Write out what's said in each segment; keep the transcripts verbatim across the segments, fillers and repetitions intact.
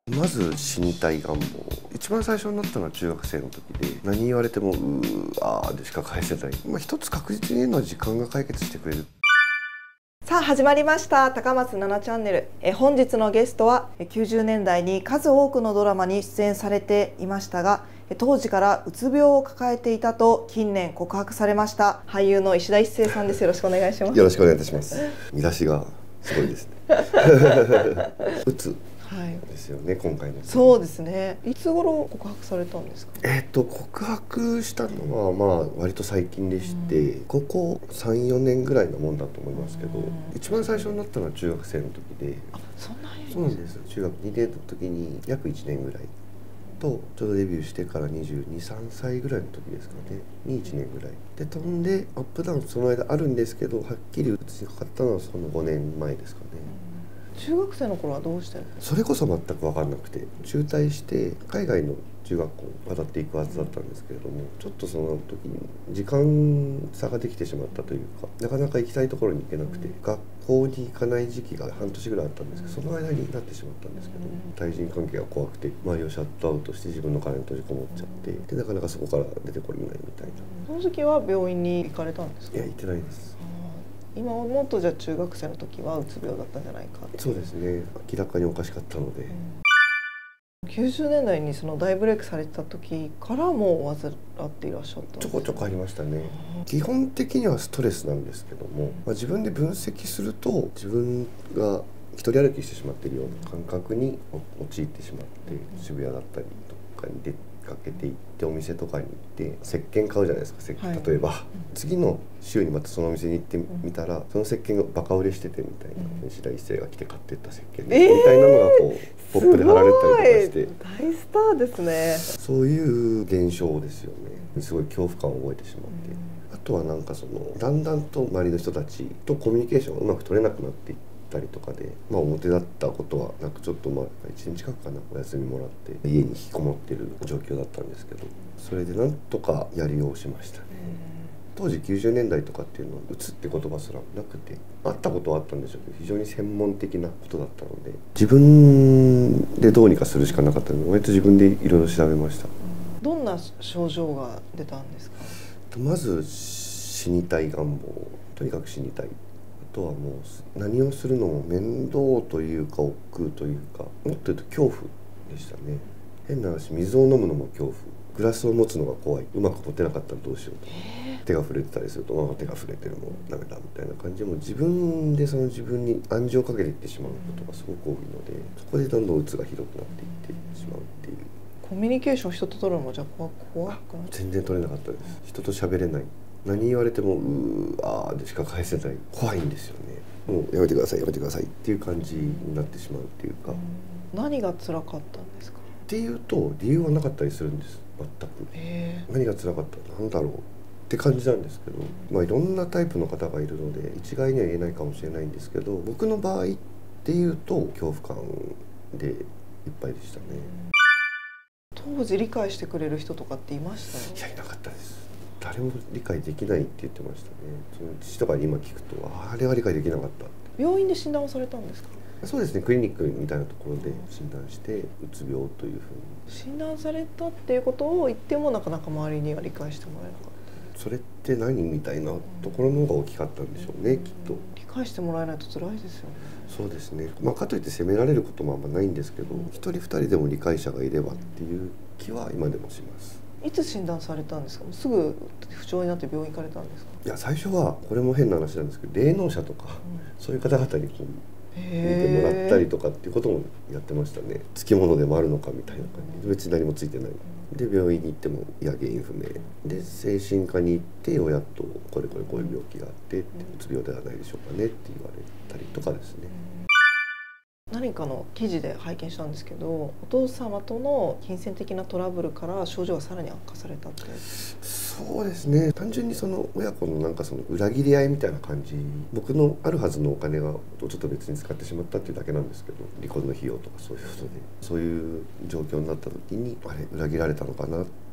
まず死にたい願望、一番最初になったのは中学生の時で、何言われてもうーあーでしか返せない。まあ、一つ確実に言えるのは時間が解決してくれる。 さあ始まりました高松ななチャンネル。え本日のゲストはきゅうじゅうねんだいに数多くのドラマに出演されていましたが、当時からうつ病を抱えていたと近年告白されました俳優の石田一生さんです。よろしくお願いします。 よろしくお願いいたします。見出しがすごいですね。うつですよね、今回の。 そうですね。いつ頃告白されたんですか？ えっと告白したのはまあ割と最近でして、うん、ここさん、よねんぐらいのもんだと思いますけど、うん、一番最初になったのは中学生の時で。 あ、そんなに？ そうなんです。中学にねんの時に約いちねんぐらいと、ちょうどデビューしてからにじゅうに、さんさいぐらいの時ですかねにいちねんぐらいで飛んで、アップダウンその間あるんですけど、はっきりうつにかかったのはそのごねんまえですかね。 中学生の頃はどうしてるんですか？ それこそ全く分かんなくて、中退して海外の中学校に渡っていくはずだったんですけれども、ちょっとその時に時間差ができてしまったというか、なかなか行きたいところに行けなくて、学校に行かない時期が半年ぐらいあったんですけど、その間になってしまったんですけど、対人関係が怖くて周りをシャットアウトして自分の殻に閉じこもっちゃって、でなかなかそこから出てこれないみたいな。 その時は病院に行かれたんですか？ いや、行ってないです。 今思うと、じゃあ中学生の時はうつ病だったんじゃないか。 そうですね、明らかにおかしかったので、 うん、きゅうじゅうねんだいにその大ブレイクされた時からもう患っていらっしゃったんですか？ ちょこちょこありましたね。基本的にはストレスなんですけども、まあ、自分で分析すると自分が一人歩きしてしまっているような感覚に陥ってしまって、渋谷だったりとかに出かけていって、お店とかに行って石鹸買うじゃないですか。はい、例えば次の週にまたそのお店に行ってみたら、その石鹸がバカ売れしててみたいな、石田一生が来て買ってった石鹸みたいなのがこう、ポップで貼られたりとかして、 大スターですね。 そういう現象ですよね。すごい恐怖感を覚えてしまって、あとはなんかそのだんだんと周りの人たちとコミュニケーションがうまく取れなくなっていったりとかで、まあ表だったことはなく、ちょっとまあいちにち近くかな、お休みもらって家に引きこもってる状況だったんですけど、それでなんとかやりようしましたね。当時きゅうじゅうねんだいとかっていうのはうつって言葉すらなくて、あったことはあったんでしょうけど、非常に専門的なことだったので、自分でどうにかするしかなかったので、割と自分でいろいろ調べました。 どんな症状が出たんですか？ まず死にたい願望、とにかく死にたい。あとはもう何をするのも面倒というか億劫というか、もっと言うと恐怖でしたね。変な話、水を飲むのも恐怖、グラスを持つのが怖い、うまく持てなかったらどうしようと、手が触れてたりすると、まあ、手が触れてるもダメだみたいな感じで、もう自分でその自分に暗示をかけていってしまうことがすごく多いので、そこでどんどんうつがひどくなっていってしまうっていう。 コミュニケーション人と取るのもじゃあ怖くない？ 全然取れなかったです。人と喋れない、何言われてもうーあーでしか返せない、怖いんですよね。もうやめてくださいやめてくださいっていう感じになってしまうっていうか。 何が辛かったんですか？ っていうと理由はなかったりするんです、全く。何が辛かった、なんだろうって感じなんですけど、まあいろんなタイプの方がいるので一概には言えないかもしれないんですけど、僕の場合っていうと恐怖感でいっぱいでしたね。 当時理解してくれる人とかっていました？ いや、いなかったです。誰も理解できないって言ってましたね。その父とかに今聞くと、あれは理解できなかった。 病院で診断をされたんですか？ そうですね、クリニックみたいなところで診断してうつ病というふうに診断されたっていうことを言っても、なかなか周りには理解してもらえなかった。 それって何みたいなところの方が大きかったんでしょうね、きっと。 理解してもらえないと辛いですよね。 そうですね、まあ、かといって責められることもあんまないんですけど、一人二人でも理解者がいればっていう気は今でもします。 いつ診断されたんですか？すぐ不調になって病院行かれたんですか？ いや、最初はこれも変な話なんですけど、霊能者とか、うん、そういう方々にこう見てもらったりとかっていうこともやってましたね。つきものでもあるのかみたいな感じで、別に何もついてない。で病院に行ってもいや原因不明で、精神科に行ってようやっとこれこれこういう病気があってって、うつ病ではないでしょうかねって言われたりとかですね。 何かの記事で拝見したんですけど、お父様との金銭的なトラブルから症状がさらに悪化されたって。 そうですね、単純にその親子のなんかその裏切り合いみたいな感じ、僕のあるはずのお金がちょっと別に使ってしまったっていうだけなんですけど、離婚の費用とかそういうことで、そういう状況になった時に、あれ裏切られたのかなっ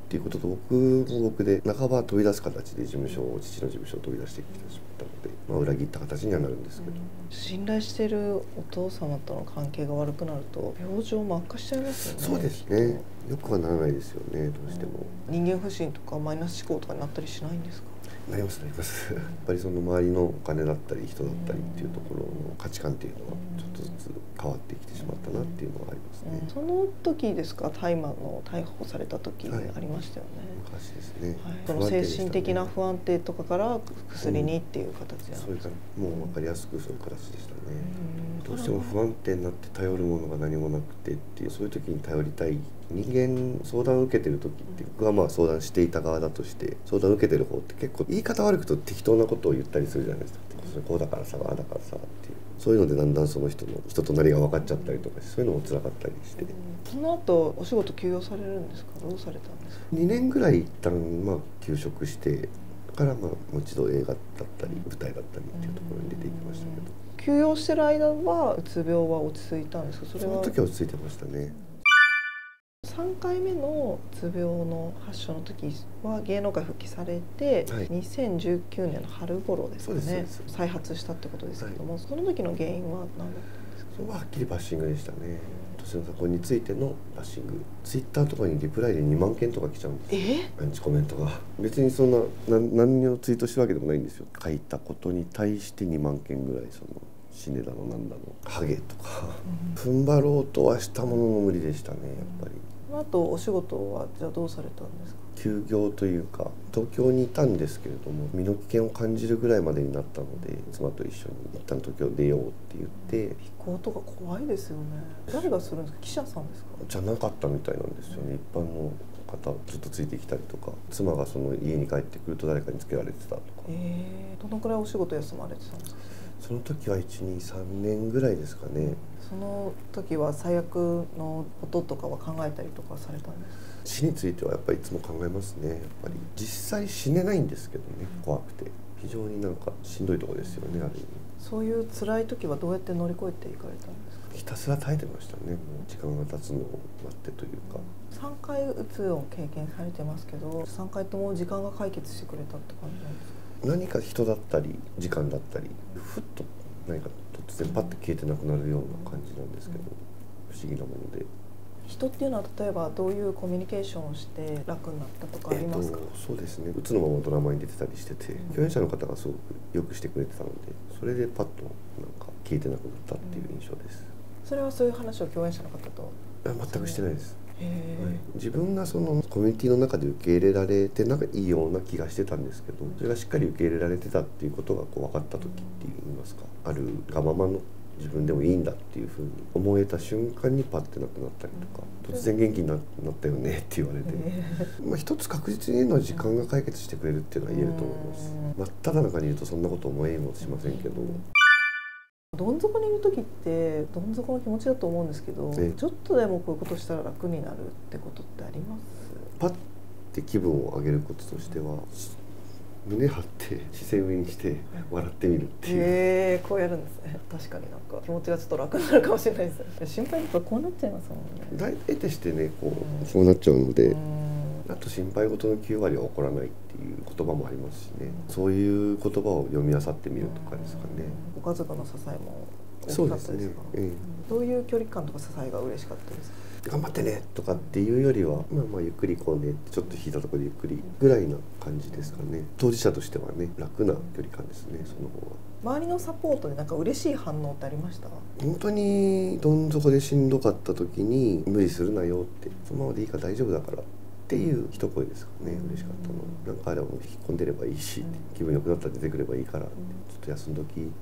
っていうことと、僕も僕で半ば飛び出す形で事務所を父の事務所を飛び出してきてしまったので、まあ、裏切った形にはなるんですけど、うん、 信頼しているお父様との関係が悪くなると病状も悪化しちゃいますよね。 そうですね、よくはならないですよね、どうしても。 人間不信とかマイナス思考とかになったりしないんですか？ なりますなりますやっぱりその周りのお金だったり人だったりっていうところの価値観っていうのはちょっとずつ変わってきてしまったなっていうのはありますね。 うん、その時ですか、大麻の逮捕された時ありましたよね。 はい、昔ですね、 はい、その精神的な不安定とかから薬にっていう形で、うん、 そういうかもう分かりやすくそういう形でしたね。うん、どうしても不安定になって頼るものが何もなくてっていう、そういう時に頼りたい人間、相談を受けてる時って僕はまあ相談していた側だとして相談を受けてる方って結構言い方悪くと適当なことを言ったりするじゃないですか。それこうだからさああだからさっていう、そういうのでだんだんその人の人となりが分かっちゃったりとかして、そういうのも辛かったりして、うん、 その後お仕事休業されるんですか？どうされたんですか？ にねんぐらい一旦まあ休職してからまあもう一度映画だったり舞台だったりっていうところに出ていきましたけど、 休養してる間はうつ病は落ち着いたんですか？それはその時は落ち着いてましたね。 さんかいめのうつ病の発症の時は芸能界復帰されて、はい、にせんじゅうきゅうねんの春頃ですかね、再発したってことですけども、はい、その時の原因は何だったんですか？ それははっきりバッシングでしたね。年の差婚についてのバッシング、ツイッターとかにリプライでにまんけんとか来ちゃうんですよ、アンチコメントが。別にそんな何何をツイートしてるわけでもないんですよ。書いたことに対してにまんけんぐらいその死ねだのなんだのハゲとか、うん、踏ん張ろうとはしたものの無理でしたね、やっぱり。 その後お仕事はじゃあどうされたんですか？ 休業というか東京にいたんですけれども、身の危険を感じるぐらいまでになったので、妻と一緒に一旦東京出ようって言って。 飛行とか怖いですよね。誰がするんですか？記者さんですか？ じゃなかったみたいなんですよね。一般の方ずっとついてきたりとか、妻がその家に帰ってくると誰かにつけられてたとか。 えー、どのくらいお仕事休まれてたんですか？ その時はいち、に、さんねんぐらいですかね。 その時は最悪のこととかは考えたりとかされたんですか？ 死についてはやっぱりいつも考えますね。やっぱり実際死ねないんですけどね、怖くて非常になんかしんどいところですよね、ある意味。 そういう辛い時はどうやって乗り越えていかれたんですか？ ひたすら耐えてましたね。もう時間が経つのを待ってというか。 さんかいうつを経験されてますけど、さんかいとも時間が解決してくれたって感じなんですか？ 何か人だったり時間だったりふっと何か突然パッと消えてなくなるような感じなんですけど、不思議なもので。 人っていうのは例えばどういうコミュニケーションをして楽になったとかありますか？ えー、そうですね、うつのままドラマに出てたりしてて、うん、共演者の方がすごくよくしてくれてたので、それでパッとなんか消えてなくなったっていう印象です。 うん、それはそういう話を共演者の方と？ 全くしてないです。 へー、 はい、自分がそのコミュニティの中で受け入れられてなんかいいような気がしてたんですけど、それがしっかり受け入れられてたっていうことがこう分かった時っていいますか、あるがままの自分でもいいんだっていうふうに思えた瞬間にパッてなくなったりとか、突然元気になったよねって言われて、まあ一つ確実に言うのは時間が解決してくれるっていうのは言えると思います。真っ只中にいるとそんなこと思えもしませんけど。 どん底にいる時ってどん底の気持ちだと思うんですけど、ちょっとでもこういうことしたら楽になるってことってあります？ パッて気分を上げることとしては、胸張って視線上にして笑ってみるっていう。 へー、こうやるんですね。確かになんか気持ちがちょっと楽になるかもしれないです。心配だとこうなっちゃいますもんね。 大体としてね、こうそうなっちゃうので、あと心配事のきゅうわりは起こらないっていう言葉もありますしね。そういう言葉を読み漁ってみるとかですかね。 ご家族の支えも大きかったですか？ そうですね、ええ、 どういう距離感とか支えが嬉しかったですか？ 頑張ってねとかっていうよりは、まあまあゆっくりこうね、ちょっと引いたところでゆっくりぐらいな感じですかね。当事者としてはね、楽な距離感ですね、その方は。 周りのサポートでなんか嬉しい反応ってありました？ 本当にどん底でしんどかった時に無理するなよって、そのままでいいから大丈夫だからっていう一声ですかね。嬉しかったのは、なんかあれはもう引き込んでればいいし、気分良くなったら出てくればいいから、ちょっと休んどきって言って。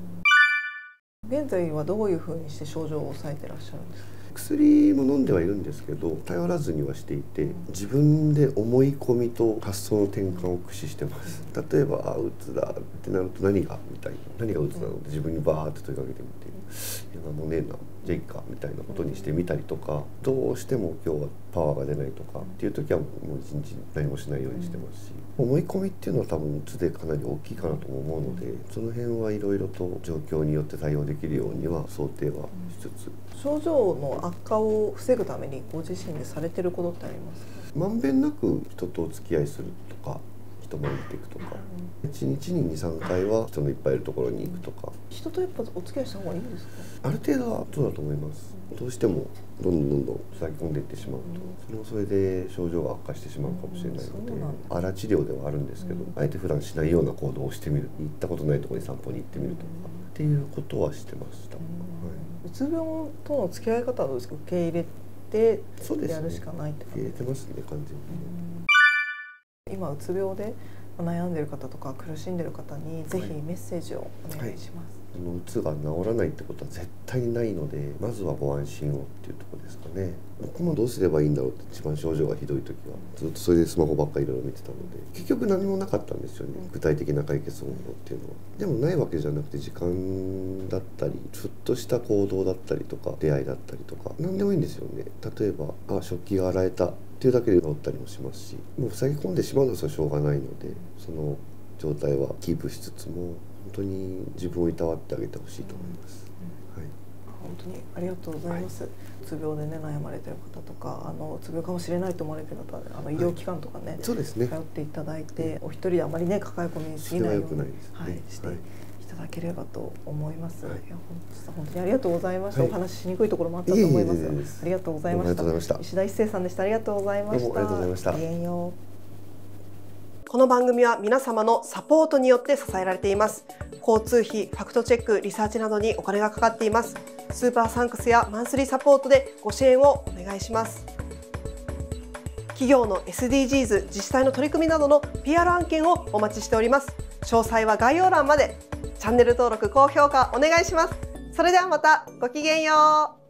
現在はどういうふうにして症状を抑えてらっしゃるんですか？ 薬も飲んではいるんですけど、頼らずにはしていて、自分で思い込みと発想の転換を駆使してます。例えば「あ、うつだ」ってなると「何が?」みたいな「何がうつなの?」って自分にバーって問いかけてみて「いや、なんもねえな、じゃあいいか」みたいなことにしてみたりとか、どうしても今日はパワーが出ないとかっていう時はもう一日何もしないようにしてますし、思い込みっていうのは多分うつでかなり大きいかなとも思うので、その辺はいろいろと状況によって対応できるようには想定はしつつ。 症状の悪化を防ぐためにご自身でされてることってありますか？ まんべんなく人とお付き合いするとか、人前に行っていくとか、いちにちににさんかいは人のいっぱいいるところに行くとか。 人とやっぱお付き合いした方がいいんですか？ ある程度はそうだと思います。どうしてもどんどんどんどん塞ぎ込んでいってしまうと、それもそれで症状が悪化してしまうかもしれないので、荒治療ではあるんですけど、あえて普段しないような行動をしてみる、行ったことないところに散歩に行ってみるとかっていうことはしてました。はい、 うつ病との付き合い方はどうですか？受け入れてやるしかないって感じ。 受け入れてますね、完全に。 今うつ病で悩んでる方とか苦しんでる方にぜひメッセージをお願いします。 はい、うつが治らないってことは絶対にないので、まずはご安心をっていうところですかね。僕もどうすればいいんだろうって、一番症状がひどい時はずっとそれでスマホばっかりいろいろ見てたので、結局何もなかったんですよね、具体的な解決方法っていうのは。でもないわけじゃなくて、時間だったりちょっとした行動だったりとか出会いだったりとか何でもいいんですよね。例えばあ食器が洗えたっていうだけで治ったりもしますし、もう塞ぎ込んでしまうのはそれはしょうがないので、その状態はキープしつつも本当に自分をいたわってあげてほしいと思います。はい、 本当にありがとうございます。はい、うつ病でね悩まれてる方とか、あのうつ病かもしれないと思われてる方、あの医療機関とかね、はい、そうですね、通っていただいて、お一人であまりね抱え込みすぎないように、はい、していただければと思います。はい、いや本当にありがとうございました。はい、お話ししにくいところもあったと思いますが、ありがとうございました。石田一生さんでした。ありがとうございました。どうもありがとうございました。ごきげんよう。この番組は皆様のサポートによって支えられています。交通費、ファクトチェック、リサーチなどにお金がかかっています。スーパーサンクスやマンスリーサポートでご支援をお願いします。企業の エスディージーズ、自治体の取り組みなどの ピーアール 案件をお待ちしております。詳細は概要欄まで。チャンネル登録、高評価お願いします。それではまた、ごきげんよう。